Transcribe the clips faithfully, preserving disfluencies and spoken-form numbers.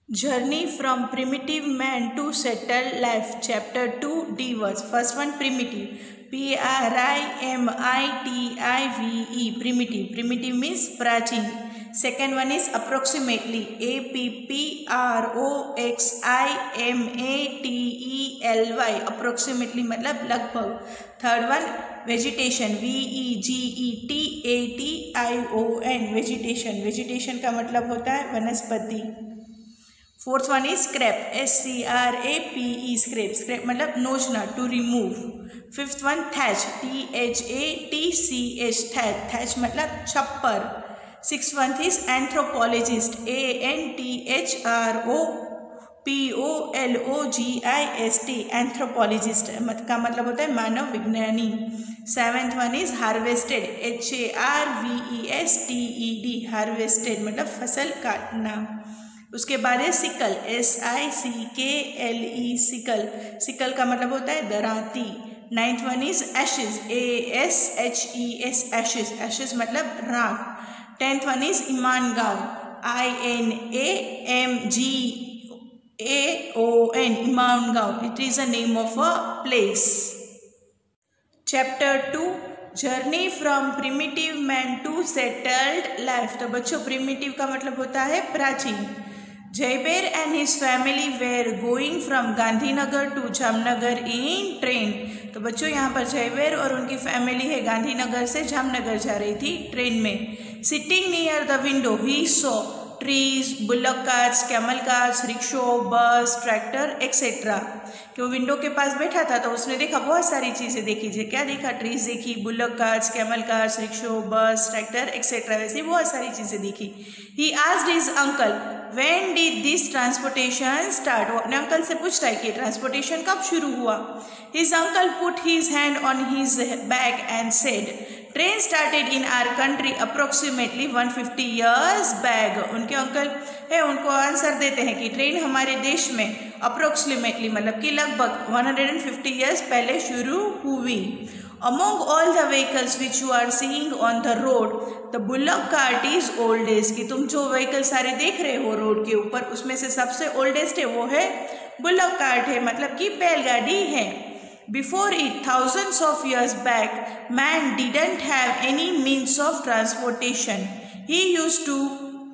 Journey from primitive man to settled life. Chapter two D words. First one primitive. P R I M I T I V E. Primitive. Primitive means prachin. Second one is approximately. A P P R O X I M A T E L Y. Approximately मतलब लगभग. Third one vegetation. V E G E T A T I O N. Vegetation. Vegetation का मतलब होता है वनस्पति. Fourth one is scrape. S C R A P E. Scrape. Scrape मतलब नोचना, to remove. Fifth one thatch. T H A T C H. Thatch. Thatch मतलब छप्पर. Six one is anthropologist. A N T H R O P O L O G I S T. Anthropologist का मतलब होता है मानव विज्ञानी. Seventh one is harvested. H A R V E S T E D. Harvested मतलब फसल काटना. उसके बाद है सिकल. एस आई सी के एल ई. सिकल. सिकल का मतलब होता है दरांती. Ninth one is ashes. A S H E S. Ashes. Ashes मतलब राख. Tenth one is Inamgaon. I N A M G A O N. Inamgaon. It is a name of a place. Chapter two journey from primitive man to settled life. तो बच्चों primitive का मतलब होता है प्राचीन. Jaiber and his family were going from Gandhinagar to Jamnagar in train. तो बच्चों यहाँ पर जयबेर और उनकी फैमिली है गांधीनगर से जामनगर जा रही थी ट्रेन में. Sitting near the window he saw trees, bullock carts, camel carts, rickshaw, bus, tractor, et cetera. कि वो विंडो के पास बैठा था तो उसने देखा बहुत सारी चीज़ें देखी. जो क्या देखा? ट्रीज देखी, bullock carts, camel carts, rickshaw, bus, tractor etcetera. वैसे बहुत सारी चीज़ें देखी. He asked his uncle when did this transportation start. वो अपने अंकल से पूछता है कि ट्रांसपोर्टेशन कब शुरू हुआ. His uncle put his hand on his back and said train started in our country approximately one fifty years back. उनके अंकल है उनको आंसर देते हैं कि ट्रेन हमारे देश में अप्रोक्सीमेटली मतलब कि लगभग वन हंड्रेड फिफ्टी ईयर्स पहले शुरू हुई. Among all the vehicles which you are seeing on the road the bullock cart is oldest. कि तुम जो व्हीकल सारे देख रहे हो रोड के ऊपर उसमें से सबसे ओल्डेस्ट है वो है बुलक कार्ट है मतलब कि बैलगाड़ी है. Before it, thousands of years back, man didn't have any means of transportation. He used to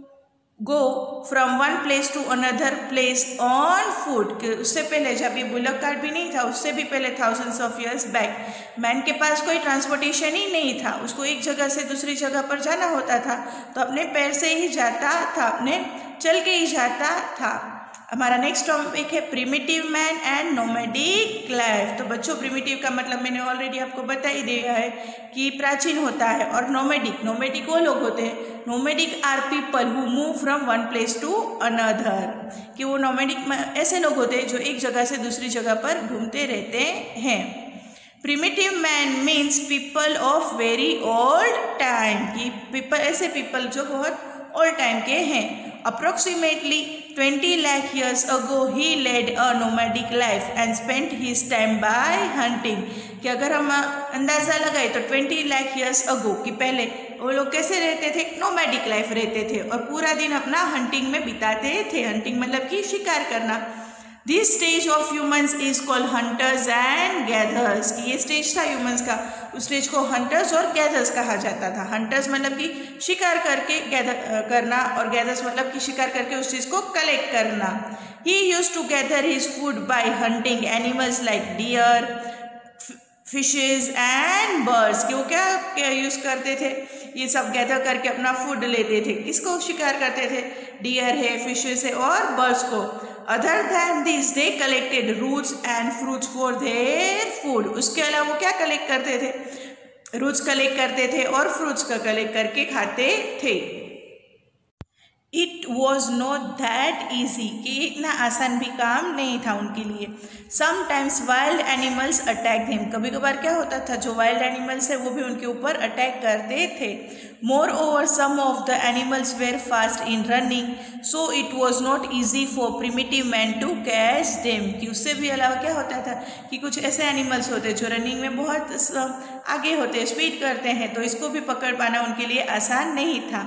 go from one place to another place on foot. उससे पहले जब ये बुलक कार्ट भी नहीं था उससे भी पहले thousands of years back, man के पास कोई ट्रांसपोर्टेशन ही नहीं था. उसको एक जगह से दूसरी जगह पर जाना होता था तो अपने पैर से ही जाता था, अपने चल के ही जाता था. हमारा नेक्स्ट टॉपिक है primitive man and nomadic life. तो बच्चों प्रिमिटिव का मतलब मैंने ऑलरेडी आपको बता ही दिया है कि प्राचीन होता है. और नोमैडिक नोमैडिक वो लोग होते हैं. Nomadic are people who move from one place to another. कि वो नोमैडिक ऐसे लोग होते हैं जो एक जगह से दूसरी जगह पर घूमते रहते हैं. Primitive man means people of very old time. कि पीपल ऐसे पीपल जो बहुत ओल्ड टाइम के हैं. Approximately twenty lakh years ago he led a nomadic life and spent his time by hunting. कि अगर हम अंदाज़ा लगाए तो ट्वेंटी लाख ईयर्स अगो कि पहले वो लोग कैसे रहते थे? नोमैडिक लाइफ रहते थे और पूरा दिन अपना हंटिंग में बिताते थे. हंटिंग मतलब कि शिकार करना. This stage of humans is called hunters and gathers. कि ये स्टेज था ह्यूमन्स का, उस स्टेज को हंटर्स और गैदर्स कहा जाता था. हंटर्स मतलब कि शिकार करके गैदर करना और गैदर्स मतलब कि शिकार करके उस चीज़ को कलेक्ट करना. He used to gather his food by hunting animals like deer, fishes and birds. कि वो क्या क्या यूज़ करते थे? ये सब गैदर करके अपना फूड लेते थे. किसको शिकार करते थे? डियर है, फिशेज है और बर्ड्स को. Other than this they collected roots and fruits for their food. उसके अलावा वो क्या कलेक्ट करते थे? रूट्स कलेक्ट करते थे और फ्रूट्स का कलेक्ट करके खाते थे. It was not that easy. कि इतना आसान भी काम नहीं था उनके लिए. Sometimes wild animals attack him. कभी कभार क्या होता था जो वाइल्ड एनिमल्स है वो भी उनके ऊपर अटैक करते थे. Moreover some of the animals were fast in running so it was not easy for primitive man to catch them. कि उससे भी अलावा क्या होता था कि कुछ ऐसे एनिमल्स होते जो रनिंग में बहुत आगे होते, स्पीड करते हैं, तो इसको भी पकड़ पाना उनके लिए आसान नहीं था.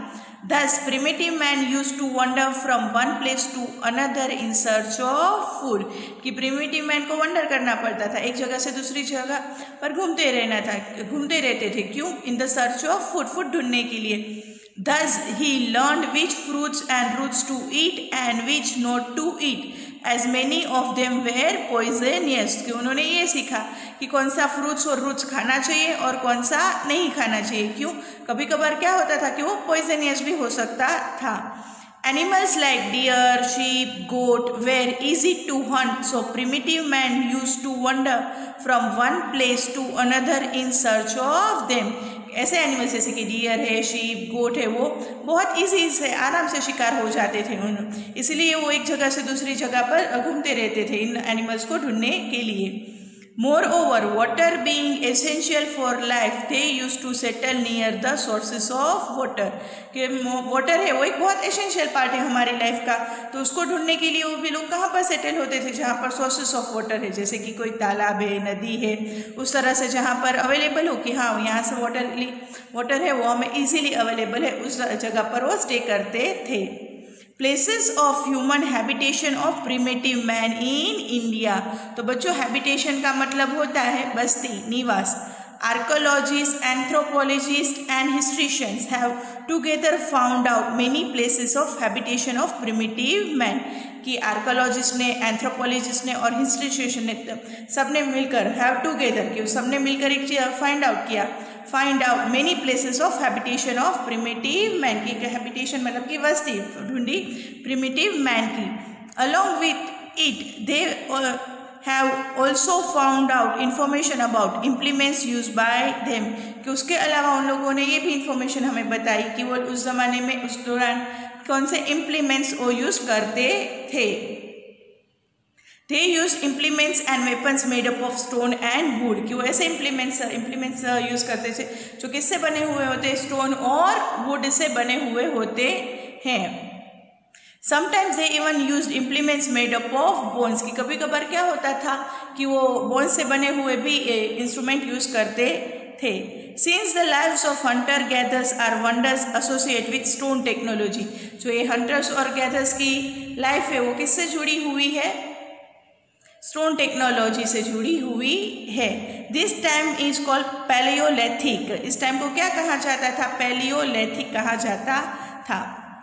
Thus, primitive man used to wander from one place to another in search of food. कि primitive man को wander करना पड़ता था, एक जगह से दूसरी जगह पर घूमते रहना था, घूमते रहते थे। क्यों? In the search of food, food ढूंढने के लिए। Thus, he learned which fruits and roots to eat and which not to eat, as many of them were poisonous. कि उन्होंने ये सीखा कि कौन सा फ्रूट्स और रूट्स खाना चाहिए और कौन सा नहीं खाना चाहिए। क्यों? कभी कभार क्या होता था कि वो पॉइजनियस भी हो सकता था। Animals like deer, sheep, goat were easy to hunt, so primitive man used to wander from one place to another in search of them. ऐसे एनिमल्स जैसे कि डियर है, शीप, गोट है, वो बहुत इजी से आराम से शिकार हो जाते थे उन, इसलिए वो एक जगह से दूसरी जगह पर घूमते रहते थे इन एनिमल्स को ढूंढने के लिए। Moreover, water being essential for life, they used to settle near the sources of water. कि वाटर है वो एक बहुत एसेंशियल पार्ट है हमारी लाइफ का, तो उसको ढूंढने के लिए वो भी लोग कहाँ पर सेटल होते थे? जहाँ पर सोर्सेस ऑफ वाटर है, जैसे कि कोई तालाब है, नदी है, उस तरह से जहाँ पर अवेलेबल हो कि हाँ यहाँ से वाटर वाटर है वो हमें इजीली अवेलेबल है, उस जगह पर वो स्टे करते थे। Places of human habitation of primitive man in India. तो बच्चों, हैबिटेशन का मतलब होता है बस्ती, निवास। Archaeologist, anthropologist and historians have together found out many places of habitation of primitive man. कि आर्कोलॉजिस्ट ने, एंथ्रोपोलॉजिस्ट ने और हिस्ट्रिशियन ने सब ने मिलकर, हैव टुगेदर कि सब ने मिलकर एक चीज फाइंड आउट किया, find out many places of habitation of primitive man की। हैबिटेशन मतलब कि बस्ती ढूंढी प्रिमिटिव मैन की। Along with it they have also found out information about implements use by them. कि उसके अलावा उन लोगों ने ये भी इंफॉर्मेशन हमें बताई कि वो उस ज़माने में, उस दौरान कौन से इम्प्लीमेंट्स वो यूज करते थे। They used implements and weapons made up of stone and wood. कि वो ऐसे implements implements यूज करते थे जो किससे बने हुए होते? स्टोन और वुड से बने हुए होते हैं। Sometimes they even used implements made up of bones. कि कभी कभार क्या होता था कि वो बोन्स से बने हुए भी इंस्ट्रूमेंट यूज करते थे। Since the lives of hunter gatherers are wonders associated with stone technology, जो ये hunters और gatherers की लाइफ है वो किससे जुड़ी हुई है? स्टोन टेक्नोलॉजी से जुड़ी हुई है। This time is called palaeolithic. इस टाइम को क्या कहा जाता था? पैलियोलिथिक कहा जाता था।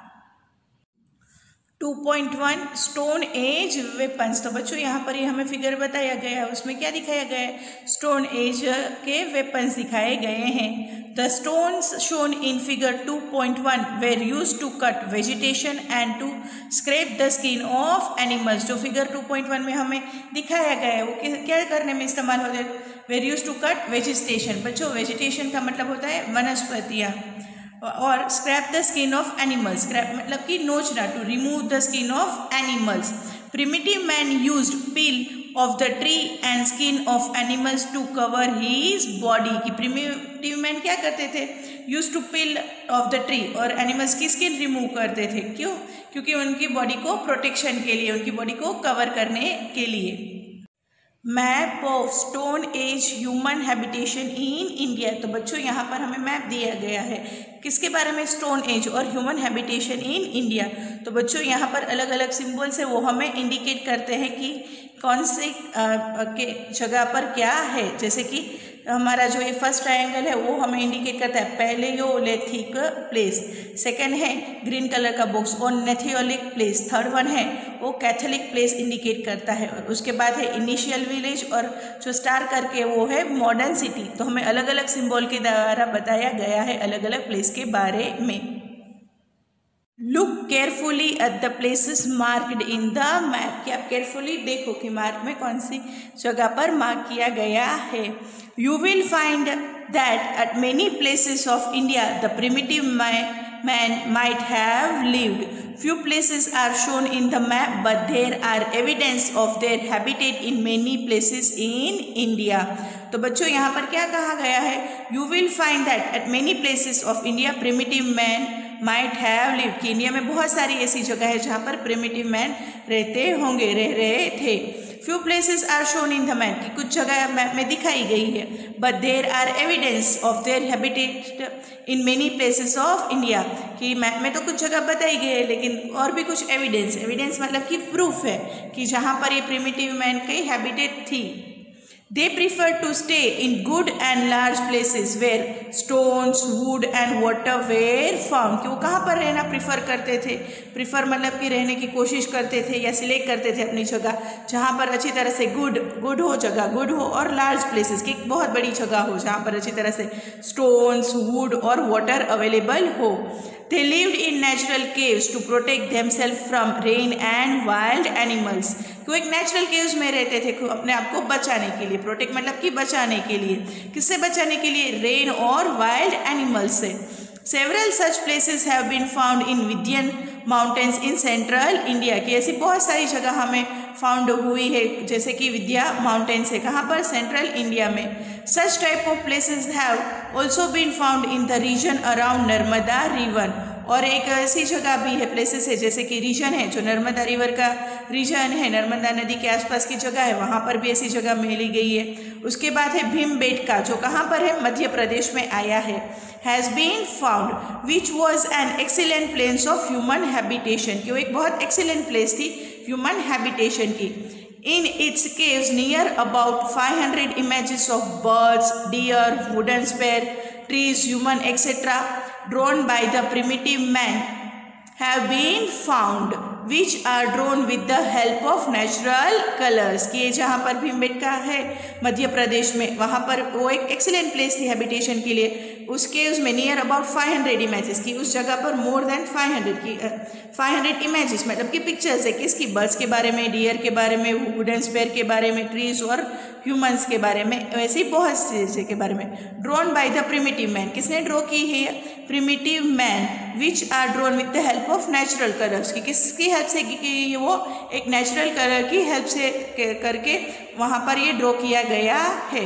Two point one stone age weapons. तो बच्चों यहाँ पर ये हमें फिगर बताया गया है, उसमें क्या दिखाया गया है? स्टोन एज के वेपन्स दिखाए गए हैं। The stones shown in figure two point one were use to cut vegetation and to scrape the skin of animals. जो फिगर टू पॉइंट वन में हमें दिखाया गया है वो क्या करने में इस्तेमाल होते हैं? Were use to cut vegetation. बच्चों, वेजिटेशन का मतलब होता है वनस्पतियाँ, और scrape the skin of animals, scrape मतलब कि नोचना, to remove the skin of animals. Primitive man used peel of the tree and skin of animals to cover his body. की प्रिमिटिव मैन क्या करते थे? Use to peel of the tree, और animals की skin remove करते थे। क्यों? क्योंकि उनकी बॉडी को प्रोटेक्शन के लिए, उनकी बॉडी को कवर करने के लिए। Map of stone age human habitation in India. तो बच्चों यहाँ पर हमें मैप दिया गया है किसके बारे में? स्टोन एज और ह्यूमन हैबिटेशन इन इंडिया। तो बच्चों यहाँ पर अलग अलग सिंबल से वो हमें इंडिकेट करते हैं कि कौन से के जगह पर क्या है। जैसे कि हमारा जो ये फर्स्ट ट्रायंगल है वो हमें इंडिकेट करता है पैलियोलिथिक प्लेस, सेकंड है ग्रीन कलर का बॉक्स और नेथियोलिक प्लेस, थर्ड वन है वो कैथोलिक प्लेस इंडिकेट करता है, और उसके बाद है इनिशियल विलेज, और जो स्टार करके वो है मॉडर्न सिटी। तो हमें अलग अलग सिंबल के द्वारा बताया गया है अलग अलग प्लेस के बारे में। Look carefully at the places marked in the map. कि आप केयरफुली देखो कि मैप में कौन सी जगह पर मार्क किया गया है। You will find that at many places of India the primitive man might have lived. Few places are shown in the map, but there are evidence of their habitat in many places in India. तो बच्चों यहाँ पर क्या कहा गया है? You will find that at many places of India primitive man might have lived. कि India में बहुत सारी ऐसी जगह है जहाँ पर primitive man रहते होंगे, रह रहे थे। Few places are shown in the map कि कुछ जगह मैप में दिखाई गई है, but there are evidence of their habitat in many places of India कि मैप में तो कुछ जगह बताई गई है लेकिन और भी कुछ एविडेंस, एविडेंस मतलब कि प्रूफ है कि जहाँ पर ये प्रिमिटिव मैन की हैबिटेट थी। They prefer to stay in good and large places where stones, wood and water were found। कि वो कहाँ पर रहना प्रीफर करते थे, प्रीफर मतलब कि रहने की कोशिश करते थे या सिलेक्ट करते थे अपनी जगह जहाँ पर अच्छी तरह से गुड गुड हो जगह गुड हो और लार्ज प्लेसेस की बहुत बड़ी जगह हो जहाँ पर अच्छी तरह से स्टोन्स, वुड और वाटर अवेलेबल हो। They lived in natural caves to protect themselves from rain and wild animals। वो एक नेचुरल केव्स में रहते थे अपने आप को बचाने के लिए, प्रोटेक्ट मतलब कि बचाने के लिए, किससे बचाने के लिए, रेन और वाइल्ड एनिमल्स से। Several such places have been found in Vindhyan mountains in central India की ऐसी बहुत सारी जगह हमें फाउंड हुई है जैसे कि विंध्या माउंटेन्स है, कहाँ पर, सेंट्रल इंडिया में। Such type of places have also been found in the region around Narmada river. और एक ऐसी जगह भी है, प्लेसेस है जैसे कि रीजन है जो नर्मदा रिवर का रीजन है, नर्मदा नदी के आसपास की जगह है, वहाँ पर भी ऐसी जगह मिली गई है। उसके बाद है भीमबेटका जो कहाँ पर है, मध्य प्रदेश में आया है। Has been found which was an excellent place of human habitation कि वो एक बहुत एक्सीलेंट प्लेस थी ह्यूमन हैबिटेशन की। In its caves near about five hundred images of birds, deer, wooden spare, trees, human, et cetera drawn by the primitive man have been found, which are drawn with the help of natural colors। कि ये जहाँ पर भीमबेटका है मध्य प्रदेश में, वहाँ पर वो एक एक्सीलेंट प्लेस थी हैबिटेशन के लिए। उस केव्स में near about five hundred images की, उस जगह पर मोर देन फाइव हंड्रेड की फाइव हंड्रेड इमेजेस मतलब कि पिक्चर्स है किसकी, बर्ड्स के बारे में, डियर के बारे में, वुडन स्पेयर के बारे में, ट्रीज और ह्यूमंस के बारे में, वैसे ही बहुत चीज़ें के बारे में। Drawn by the primitive man, किसने ड्रॉ की है, primitive man, which are drawn with the help of natural colours की किसकी हेल्प से, कि वो एक नेचुरल कलर की हेल्प से करके वहाँ पर ये ड्रॉ किया गया है।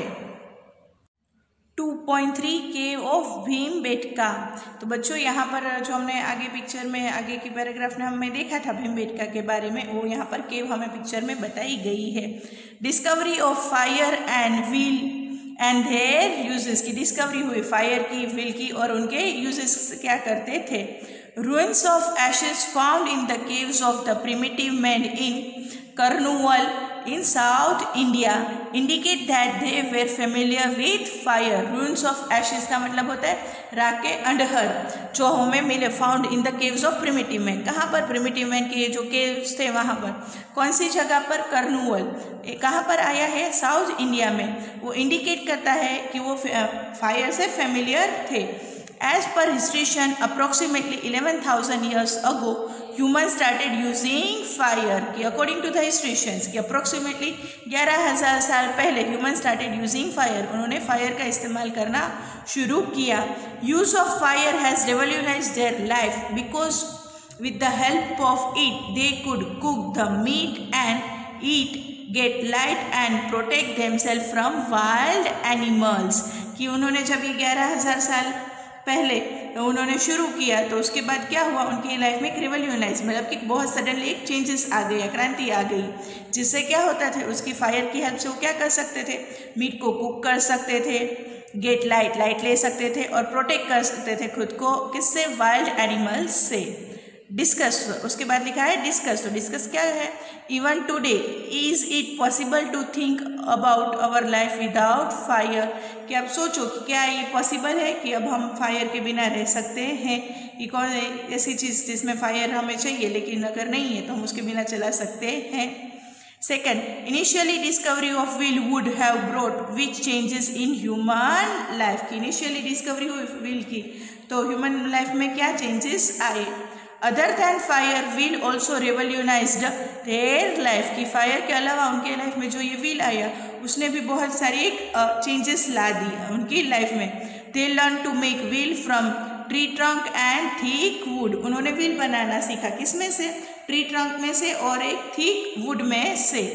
Two point three cave of Bhimbetka. तो बच्चों यहाँ पर जो हमने आगे पिक्चर में आगे की पैराग्राफ में हमें देखा था भीमबेटका के बारे में, वो यहाँ पर केव हमें पिक्चर में बताई गई है। Discovery of fire and wheel and their uses की डिस्कवरी हुई फायर की, व्हील की और उनके यूजेस क्या करते थे। Ruins of ashes found in the caves of the primitive man in Kurnool in South India indicate that they were familiar with fire। ruins of ashes का मतलब होता है राख के अंडहर जो हमें मिले, found in the caves of primitive man. कहाँ पर, प्रिमिटिव मैन के जो केव्स थे वहाँ पर, कौन सी जगह पर, कर्नूल। कहाँ पर आया है, साउथ इंडिया में। वो इंडिकेट करता है कि वो फायर से फेमिलियर थे। As per historian, approximately eleven thousand years ago, humans started using fire। कि according to the historians, कि approximately ग्यारह हज़ार साल पहले humans started using fire। उन्होंने फायर का इस्तेमाल करना शुरू किया। Use of fire has revolutionized their life because with the help of it, they could cook the meat and eat, get light and protect themselves from wild animals। कि उन्होंने जब ये ग्यारह हज़ार साल पहले तो उन्होंने शुरू किया तो उसके बाद क्या हुआ, उनकी लाइफ में एक रिवोल्यूशनाइज मतलब कि बहुत सडनली एक चेंजेस आ गई, क्रांति आ गई, जिससे क्या होता था, उसकी फायर की हेल्प से वो क्या कर सकते थे, मीट को कुक कर सकते थे, गेट लाइट लाइट ले सकते थे और प्रोटेक्ट कर सकते थे खुद को, किससे, वाइल्ड एनिमल्स से। डिस्कस, उसके बाद लिखा है डिस्कस। तो डिस्कस क्या है, even today is it possible to think about our life without fire. कि आप सोचो कि क्या ये पॉसिबल है कि अब हम फायर के बिना रह सकते हैं। ये कौन ऐसी चीज़ जिसमें फायर हमें चाहिए लेकिन अगर नहीं है तो हम उसके बिना चला सकते हैं। Second, initially discovery of wheel would have brought which changes in human life. की इनिशियली डिस्कवरी हुई व्हील की तो ह्यूमन लाइफ में क्या चेंजेस आए। Other than fire wheel also revolutionized their life. की फायर के अलावा उनके लाइफ में जो ये व्हील आया उसने भी बहुत सारी एक चेंजेस ला दी उनकी लाइफ में। They learn to make wheel from tree trunk and thick wood. उन्होंने व्हील बनाना सीखा, किस में से, ट्री ट्रंक में से और एक थिक वुड में से।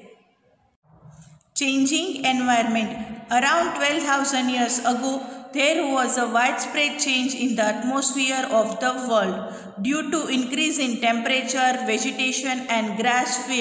Changing environment. Around twelve thousand years ago there was a widespread change in the atmosphere of the world due to increase in temperature, vegetation and grass field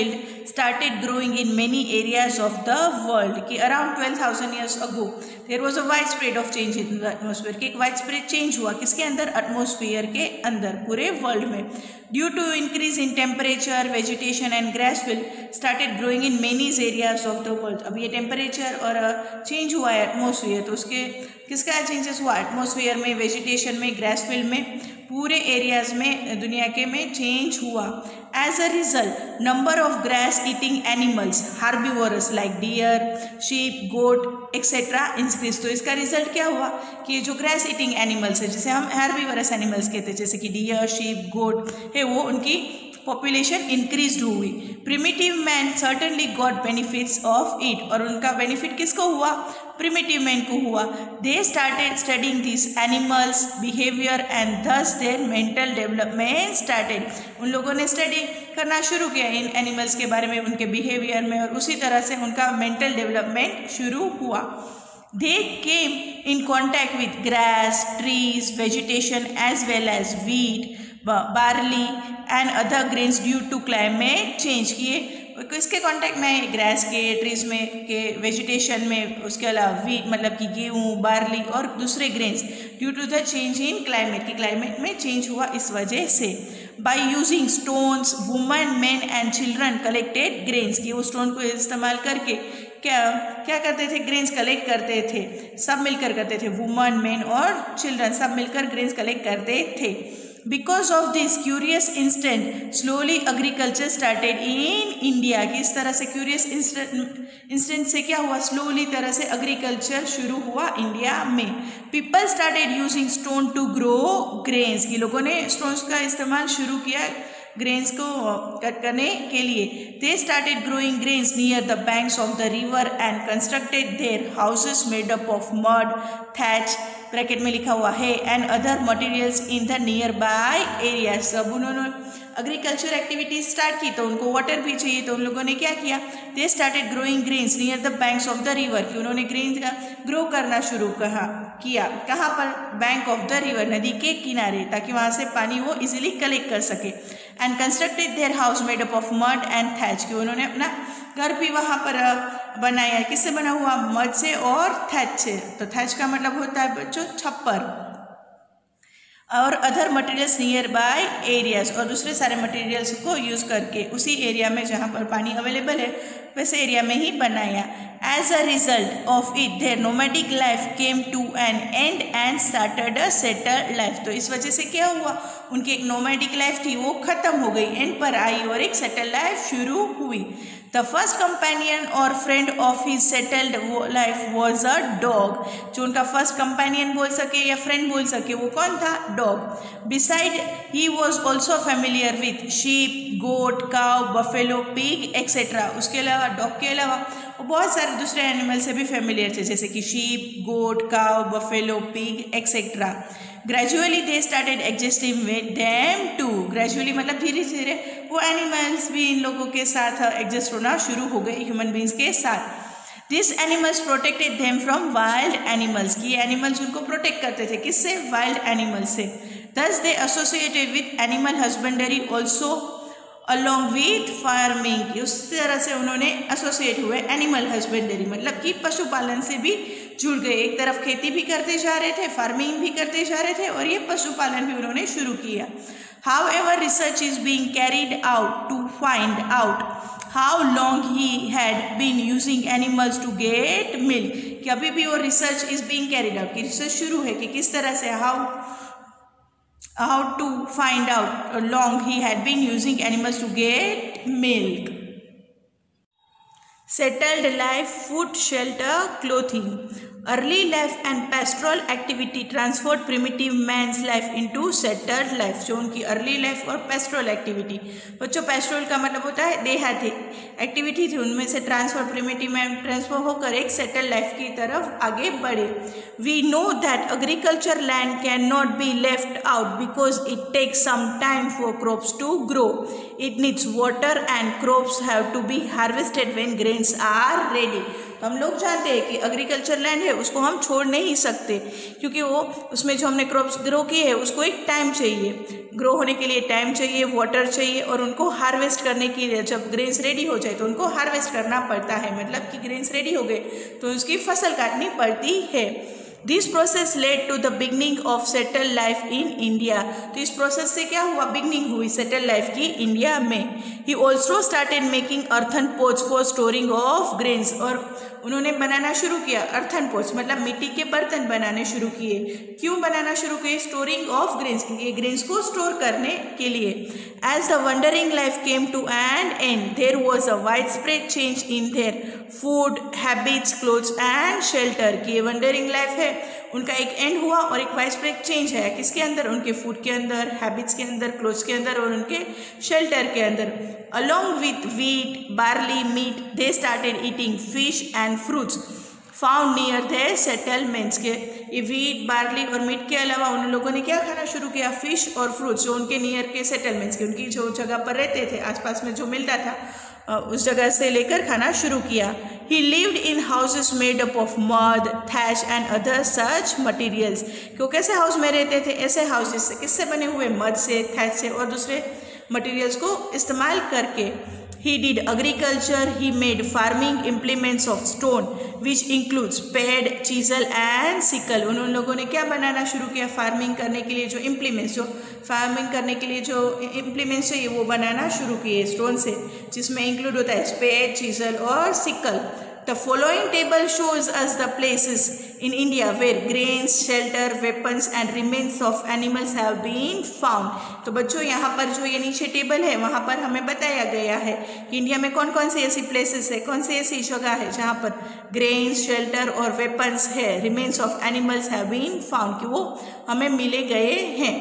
started growing in many areas of the world. कि around twelve thousand years ago there was a widespread of change in the atmosphere. कि एक widespread change हुआ किसके अंदर? atmosphere के अंदर, पूरे world में. Due to increase in temperature, vegetation and grass field started growing in many areas of the world. अब ये temperature और change हुआ है atmosphere, तो उसके किसका changes हुआ? atmosphere में, vegetation में, grass field में, पूरे एरियाज में दुनिया के में चेंज हुआ. As a result number of grass eating animals herbivorous like deer, sheep, goat etcetera increase. तो इसका रिजल्ट क्या हुआ कि ये जो ग्रास ईटिंग एनिमल्स है जिसे हम हार्बिवोरस एनिमल्स कहते हैं, जैसे कि डियर, शीप, गोट है, वो उनकी पॉपुलेशन इंक्रीज हुई. Primitive man certainly got benefits of it. और उनका बेनिफिट किसको हुआ? प्रिमिटिव मैन को हुआ. They started studying this animals behaviour and thus their mental development started. उन लोगों ने स्टडी करना शुरू किया इन एनिमल्स के बारे में, उनके बिहेवियर में, और उसी तरह से उनका मेंटल डेवलपमेंट शुरू हुआ. They came in contact with grass, trees, vegetation as well as wheat, barley and other grains due to climate change. किए किसके कांटेक्ट में? ग्रास के, ट्रीज में के, वेजिटेशन में, उसके अलावा वीट मतलब कि गेहूँ, बार्ली और दूसरे grains. Due to the change in climate, की क्लाइमेट में चेंज हुआ इस वजह से. By using stones women, man and children collected grains. की वो स्टोन को इस्तेमाल करके क्या क्या करते थे? ग्रेन्स कलेक्ट करते थे, सब मिलकर करते थे. वुमेन, मैन और चिल्ड्रन सब मिलकर ग्रेन्स कलेक्ट करते थे. Because of this curious instinct slowly agriculture started in India. कि इस तरह से क्यूरियस इंस्टेंट इंस्टेंट से क्या हुआ? स्लोली तरह से एग्रीकल्चर शुरू हुआ इंडिया में. People started using stone to grow grains. की लोगों ने स्टोन्स का इस्तेमाल शुरू किया ग्रेन्स को कट करने के लिए. They started growing grains near the banks of the river and constructed their houses made up of mud, thatch bracket में लिखा हुआ है, and other materials in the nearby area. सब उन्होंने एग्रीकल्चर एक्टिविटीज स्टार्ट की, तो उनको water भी चाहिए, तो उन लोगों ने क्या किया? They started growing grains near the banks of the river. कि उन्होंने ग्रेन्स का ग्रो करना शुरू कहा किया कहाँ पर? बैंक ऑफ द रिवर, नदी के किनारे, ताकि वहाँ से पानी वो इजीली कलेक्ट कर सके. And constructed their house made up of mud and thatch. कि उन्होंने अपना घर भी वहाँ पर बनाया. किससे बना हुआ? मड से और थैच से. तो थैच का मतलब होता है बच्चों छप्पर. और other materials nearby areas, और दूसरे सारे मटेरियल्स को यूज़ करके उसी एरिया में जहाँ पर पानी अवेलेबल है वैसे एरिया में ही बनाया. As a result of it their nomadic life came to an end and started a settled life. तो इस वजह से क्या हुआ? उनकी एक नोमैडिक लाइफ थी वो खत्म हो गई, एंड पर आई और एक सेटल्ड लाइफ शुरू हुई. द फर्स्ट कंपेनियन और friend of his settled life was a dog. जो उनका फर्स्ट कंपेनियन बोल सके या फ्रेंड बोल सके वो कौन था? Dog. Beside he was also familiar with sheep, goat, cow, buffalo, pig etcetera. उसके अलावा डॉग के अलावा वो बहुत सारे दूसरे एनिमल से भी फेमिलियर थे, जैसे कि sheep, goat, cow, buffalo, pig etcetera. Gradually they started existing with them too. Gradually मतलब धीरे धीरे वो एनिमल्स भी इन लोगों के साथ एग्जिस्ट होना शुरू हो गए, ह्यूमन बींग्स के साथ. This animals protected them from wild animals. की एनिमल्स उनको प्रोटेक्ट करते थे, किससे? वाइल्ड एनिमल्स से. Thus they associated with animal husbandry also along with farming. उस तरह से उन्होंने एसोसिएट हुए एनिमल हस्बेंडरी मतलब कि पशुपालन से भी जुड़ गए. एक तरफ खेती भी करते जा रहे थे, फार्मिंग भी करते जा रहे थे, और ये पशुपालन भी उन्होंने शुरू किया. However, research is being carried out to find out how long he had been using animals to get milk. कि अभी भी वो research is being carried out, कि research शुरू है कि किस तरह से how how to find out how long he had been using animals to get milk. Settled life, food, shelter, clothing. Early life and pastoral activity transformed primitive man's life into settled life. जो उनकी early life और पेस्ट्रल activity, बच्चों पेस्ट्रल का मतलब होता है देहाती activity थी, उनमें से ट्रांसफर प्रिमिटिव मैन ट्रांसफर होकर एक सेटल्ड लाइफ की तरफ आगे बढ़े. We know that agriculture land can not be left out because it takes some time for crops to grow. It needs water and crops have to be harvested when grains are ready. तो हम लोग जानते हैं कि agriculture land है उसको हम छोड़ नहीं सकते, क्योंकि वो उसमें जो हमने क्रॉप्स ग्रो किए हैं उसको एक टाइम चाहिए, ग्रो होने के लिए टाइम चाहिए, वाटर चाहिए, और उनको हार्वेस्ट करने के लिए जब ग्रेन्स रेडी हो जाए तो उनको हार्वेस्ट करना पड़ता है, मतलब कि ग्रेन्स रेडी हो गए तो उसकी फसल काटनी पड़ती है। This process led to the beginning of settle life in India. तो इस प्रोसेस से क्या हुआ, बिगनिंग हुई सेटल लाइफ की इंडिया में। He also started making earthen pots for storing of grains, और उन्होंने बनाना शुरू किया अर्थन पोट्स, मतलब मिट्टी के बर्तन बनाने शुरू किए। क्यों बनाना शुरू किए, स्टोरिंग ऑफ ग्रेन्स, ये ग्रेन्स को स्टोर करने के लिए। As the wandering life came to an end there was a widespread change in their food habits clothes and shelter. की ये वंडरिंग लाइफ है उनका एक एंड हुआ और एक वाइड स्प्रेड चेंज है किसके अंदर, उनके फूड के अंदर, हैबिट्स के अंदर, क्लोथ्स के अंदर और उनके शेल्टर के अंदर। Along with wheat barley meat they started eating fish and fruits found near their settlements. के ये वीट बार्ली और मीट के अलावा उन लोगों ने क्या खाना शुरू किया, फिश और फ्रूट्स जो उनके नियर के सेटलमेंट्स के, उनकी जो जगह पर रहते थे आसपास में जो मिलता था उस जगह से लेकर खाना शुरू किया। He lived in houses made up of mud thatch and other such materials. क्यों कैसे हाउस में रहते थे, ऐसे हाउसेस से किससे बने हुए, मड से, थैच से और दूसरे मटीरियल्स को इस्तेमाल करके। He did agriculture, he made farming implements of stone which includes spade, chisel and sickle। उन उन लोगों ने क्या बनाना शुरू किया, फार्मिंग करने के लिए जो इम्प्लीमेंट्स, जो फार्मिंग करने के लिए जो इम्प्लीमेंट्स चाहिए वो बनाना शुरू किए स्टोन से, जिसमें इंक्लूड होता है स्पेड, चिजल और sickle. The following table shows us the places in India where grains, shelter, weapons and remains of animals have been found। तो बच्चों यहाँ पर जो ये नीचे टेबल है वहाँ पर हमें बताया गया है कि इंडिया में कौन कौन सी ऐसी प्लेसेस है, कौन सी ऐसी जगह है जहाँ पर ग्रेन्स, शेल्टर और वेपन्स है, remains of animals have been found, कि वो हमें मिले गए हैं।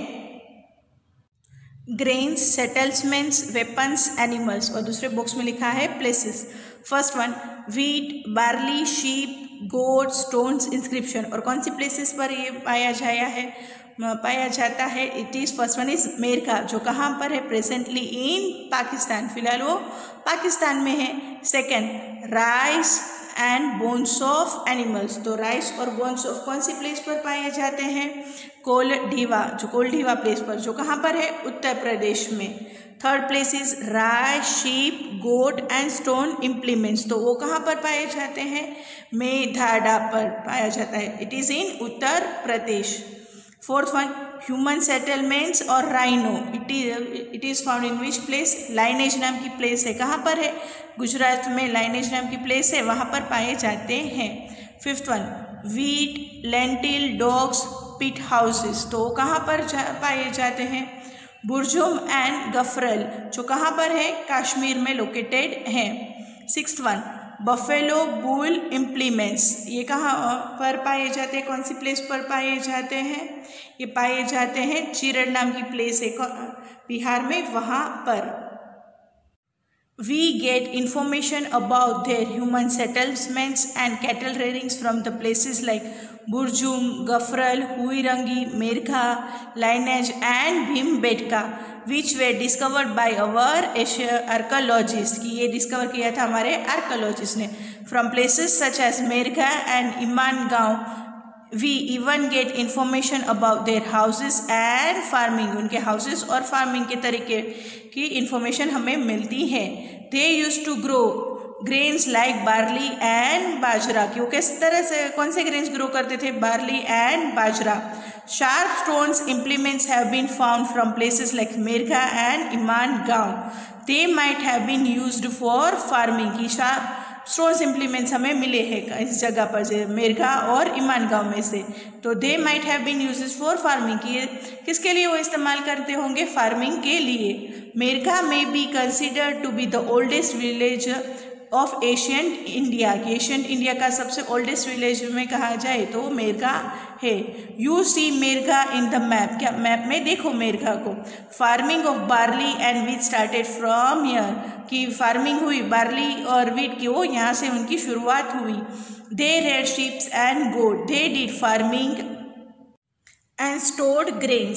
ग्रेन्स, सेटलमेंट्स, वेपन्स, एनिमल्स, और दूसरे बॉक्स में लिखा है places. First one wheat barley sheep goat stones inscription, और कौन सी प्लेसेस पर ये पाया जाया है, पाया जाता है। It is first one is Mehrgarh, जो कहाँ पर है, प्रेजेंटली इन पाकिस्तान, फिलहाल वो पाकिस्तान में है। Second rice and bones of animals, तो राइस और बोन्स ऑफ कौन सी प्लेस पर पाए जाते हैं, कोलढीवा, जो कोलढीवा प्लेस पर, जो कहाँ पर है, उत्तर प्रदेश में। Third place is rice sheep goat and stone implements, तो वो कहाँ पर पाए जाते हैं, मेधाडा पर पाया जाता है, it is in Uttar Pradesh. Fourth one human settlements और rhino, it is it is found in which place, लाइनेज नाम की प्लेस है, कहाँ पर है, गुजरात में लाइनेज नाम की प्लेस है, वहाँ पर पाए जाते हैं। Fifth one wheat lentil dogs pit houses, तो कहाँ पर जा, पाए जाते हैं, बुर्जुम एंड गफरल, जो कहाँ पर है, कश्मीर में लोकेटेड है। Sixth one buffalo bull implements, ये कहाँ पर पाए जाते हैं, कौन सी प्लेस पर पाए जाते हैं, ये पाए जाते हैं चीरड़ नाम की प्लेस है बिहार में, वहाँ पर। We get information about their human settlements and cattle rearings from the places like Burjum, Gafral, Huirangi, Merkha, Lineage and Bhimbetka, which were discovered by our archaeologists, कि ये डिस्कवर किया था हमारे आर्कोलॉजिस्ट ने। From places such as Merkha and Imangaon, we even get information about their houses and farming, उनके houses और farming के तरीके की information हमें मिलती है। They used to grow grains like barley and बाजरा, कि वो किस तरह से कौन से grains grow करते थे, barley and bajra. Sharp stones implements have been found from places like Merkha and Imangaon, they might have been used for farming, की sharp स्टोन्स इम्प्लीमेंट्स हमें मिले हैं इस जगह पर से, मेरखा और ईमानगांव में से। तो they might have been uses for farming, की किसके लिए वो इस्तेमाल करते होंगे, फार्मिंग के लिए। मेरखा में be considered to be the oldest village of ancient India, की एशियंट इंडिया का सबसे ओल्डेस्ट विलेज में कहा जाए तो मेरखा है। You see Mehrgarh in the map, क्या मैप में देखो मेरखा को। Farming of barley and wheat started from year, की फार्मिंग हुई बार्ली और वीट की, वो यहाँ से उनकी शुरुआत हुई। They reared sheeps and goat, they did farming and stored grains.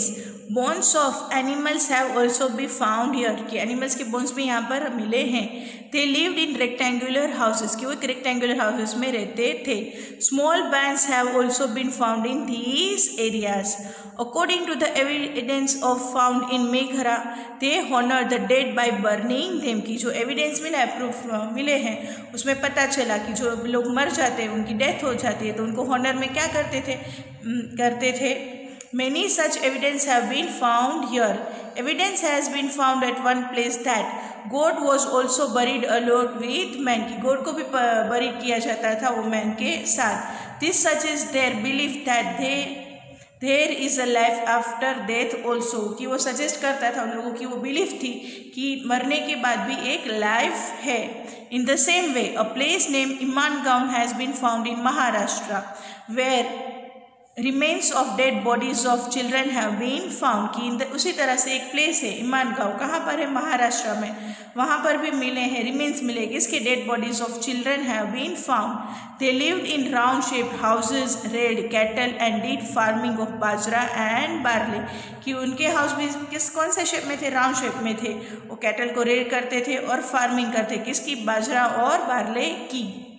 Bones of animals have also be found here, कि एनिमल्स के बोन्स भी यहाँ पर मिले हैं। They lived in rectangular houses, कि वो एक रेक्टेंगुलर हाउसेस में रहते थे। Small bands have also been found in these areas. According to the evidence of found in Mehrgarh they honour the dead by burning them, की जो एविडेंस मिला है, प्रूफ मिले हैं, उसमें पता चला कि जो लोग मर जाते हैं, उनकी डेथ हो जाती है, तो उनको हॉनर में क्या करते थे करते थे Many such evidence have been found here. Evidence has been found at one place that God was also buried along with man, कि God को भी buried किया जाता था वो man के साथ। This suggests their belief that they there is a life after death also, कि वो suggest करता था उन लोगों की वो belief थी कि मरने के बाद भी एक life है। In the same way, a place named Imangaon has been found in Maharashtra, where remains of dead bodies of children have been found, कि उसी तरह से एक प्लेस है ईमान गाँव, कहाँ पर है, महाराष्ट्र में, वहाँ पर भी मिले हैं रिमेन्स मिले, किसके, dead bodies of children have been found. They lived in round shaped houses, reared cattle and did farming of bajra and barley, कि उनके हाउस भी किस कौन से शेप में थे, राउंड शेप में थे, वो कैटल को रेड करते थे और फार्मिंग करते किसकी, बाजरा और बार्ले की।